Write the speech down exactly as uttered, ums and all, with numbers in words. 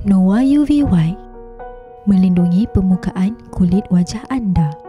Hypnoa U V Y melindungi permukaan kulit wajah anda.